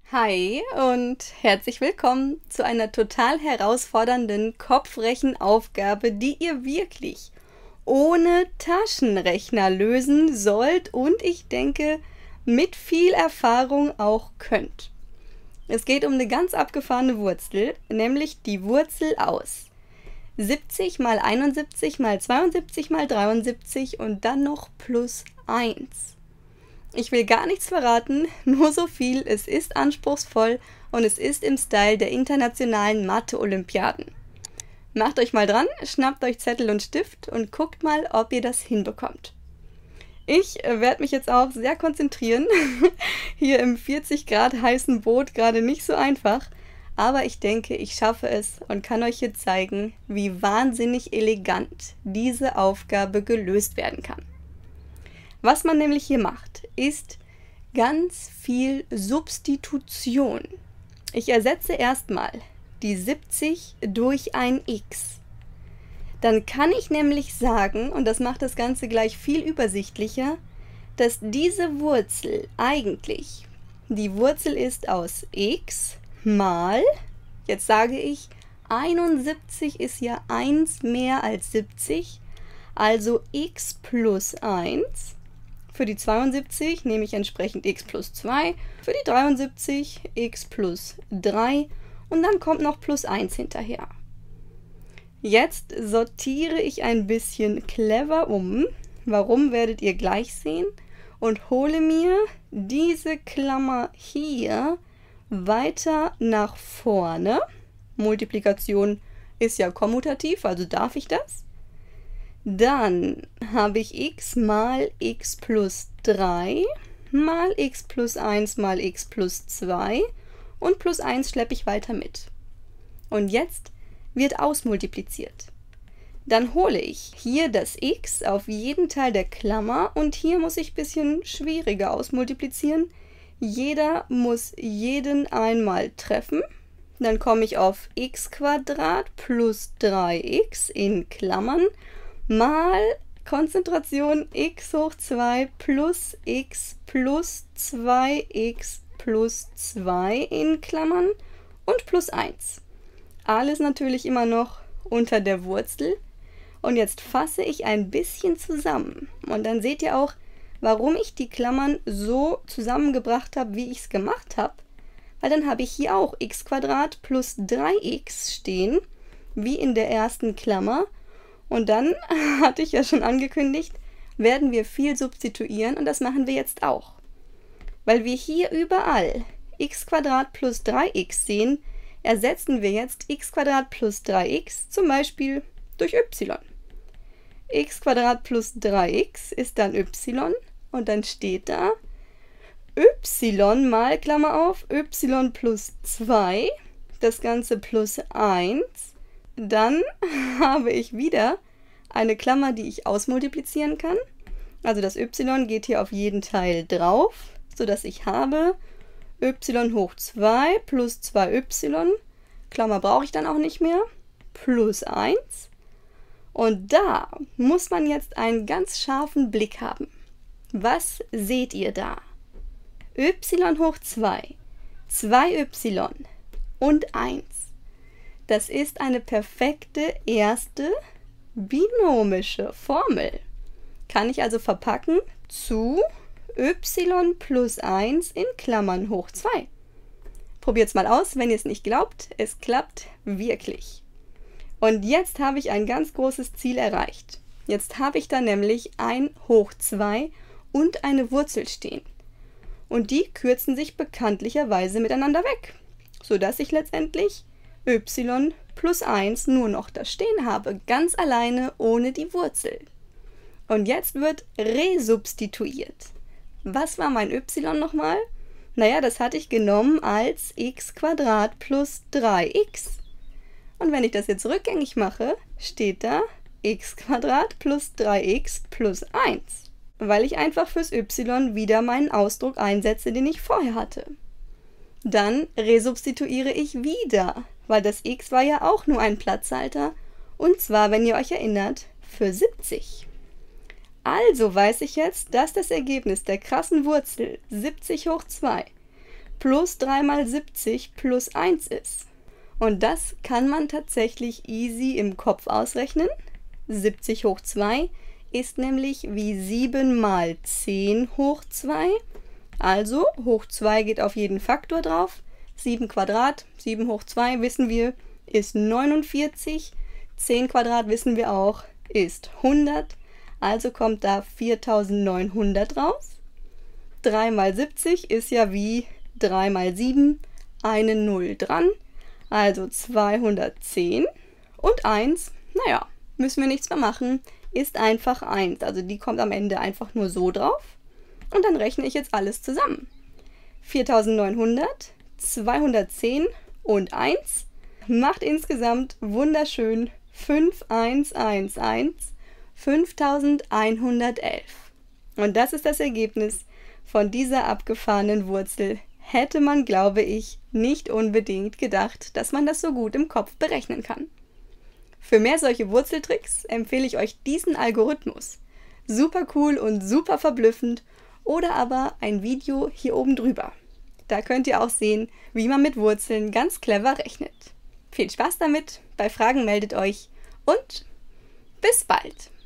Hi und herzlich willkommen zu einer total herausfordernden Kopfrechenaufgabe, die ihr wirklich ohne Taschenrechner lösen sollt und ich denke mit viel Erfahrung auch könnt. Es geht um eine ganz abgefahrene Wurzel, nämlich die Wurzel aus 70 mal 71 mal 72 mal 73 und dann noch plus 1. Ich will gar nichts verraten, nur so viel, es ist anspruchsvoll und es ist im Style der internationalen Mathe-Olympiaden. Macht euch mal dran, schnappt euch Zettel und Stift und guckt mal, ob ihr das hinbekommt. Ich werde mich jetzt auch sehr konzentrieren, hier im 40 Grad heißen Boot gerade nicht so einfach, aber ich denke, ich schaffe es und kann euch hier zeigen, wie wahnsinnig elegant diese Aufgabe gelöst werden kann. Was man nämlich hier macht, ist ganz viel Substitution. Ich ersetze erstmal die 70 durch ein x. Dann kann ich nämlich sagen, und das macht das Ganze gleich viel übersichtlicher, dass diese Wurzel eigentlich die Wurzel ist aus x mal, jetzt sage ich, 71 ist ja 1 mehr als 70, also x plus 1. Für die 72 nehme ich entsprechend x plus 2, für die 73 x plus 3 und dann kommt noch plus 1 hinterher. Jetzt sortiere ich ein bisschen clever um, warum werdet ihr gleich sehen, und hole mir diese Klammer hier weiter nach vorne. Multiplikation ist ja kommutativ, also darf ich das. Dann habe ich x mal x plus 3 mal x plus 1 mal x plus 2 und plus 1 schleppe ich weiter mit. Und jetzt wird ausmultipliziert. Dann hole ich hier das x auf jeden Teil der Klammer und hier muss ich ein bisschen schwieriger ausmultiplizieren. Jeder muss jeden einmal treffen. Dann komme ich auf x² plus 3x in Klammern mal Konzentration x hoch 2 plus x plus 2x plus 2 in Klammern und plus 1. Alles natürlich immer noch unter der Wurzel. Und jetzt fasse ich ein bisschen zusammen. Und dann seht ihr auch, warum ich die Klammern so zusammengebracht habe, wie ich es gemacht habe. Weil dann habe ich hier auch x² plus 3x stehen, wie in der ersten Klammer. Und dann, hatte ich ja schon angekündigt, werden wir viel substituieren und das machen wir jetzt auch. Weil wir hier überall x² plus 3x sehen, ersetzen wir jetzt x² plus 3x zum Beispiel durch y. x² plus 3x ist dann y und dann steht da y mal, Klammer auf, y plus 2, das Ganze plus 1. Dann habe ich wieder eine Klammer, die ich ausmultiplizieren kann. Also das y geht hier auf jeden Teil drauf, sodass ich habe y hoch 2 plus 2y, Klammer brauche ich dann auch nicht mehr, plus 1. Und da muss man jetzt einen ganz scharfen Blick haben. Was seht ihr da? y hoch 2, 2y und 1. Das ist eine perfekte erste binomische Formel. Kann ich also verpacken zu y plus 1 in Klammern hoch 2. Probiert es mal aus, wenn ihr es nicht glaubt. Es klappt wirklich. Und jetzt habe ich ein ganz großes Ziel erreicht. Jetzt habe ich da nämlich ein hoch 2 und eine Wurzel stehen. Und die kürzen sich bekanntlicherweise miteinander weg, sodass ich letztendlich y plus 1 nur noch da stehen habe, ganz alleine ohne die Wurzel. Und jetzt wird resubstituiert. Was war mein y nochmal? Naja, das hatte ich genommen als x² plus 3x. Und wenn ich das jetzt rückgängig mache, steht da x² plus 3x plus 1. Weil ich einfach fürs y wieder meinen Ausdruck einsetze, den ich vorher hatte. Dann resubstituiere ich wieder, weil das x war ja auch nur ein Platzhalter, und zwar, wenn ihr euch erinnert, für 70. Also weiß ich jetzt, dass das Ergebnis der krassen Wurzel 70 hoch 2 plus 3 mal 70 plus 1 ist. Und das kann man tatsächlich easy im Kopf ausrechnen. 70 hoch 2 ist nämlich wie 7 mal 10 hoch 2. Also hoch 2 geht auf jeden Faktor drauf. 7 Quadrat, 7 hoch 2 wissen wir, ist 49. 10 Quadrat wissen wir auch, ist 100. Also kommt da 4900 raus. 3 mal 70 ist ja wie 3 mal 7, eine 0 dran. Also 210 und 1, naja, müssen wir nichts mehr machen, ist einfach 1. Also die kommt am Ende einfach nur so drauf. Und dann rechne ich jetzt alles zusammen. 4900, 210 und 1 macht insgesamt wunderschön 5111, 5111. Und das ist das Ergebnis von dieser abgefahrenen Wurzel. Hätte man, glaube ich, nicht unbedingt gedacht, dass man das so gut im Kopf berechnen kann. Für mehr solche Wurzeltricks empfehle ich euch diesen Algorithmus. Super cool und super verblüffend. Oder aber ein Video hier oben drüber. Da könnt ihr auch sehen, wie man mit Wurzeln ganz clever rechnet. Viel Spaß damit, bei Fragen meldet euch und bis bald!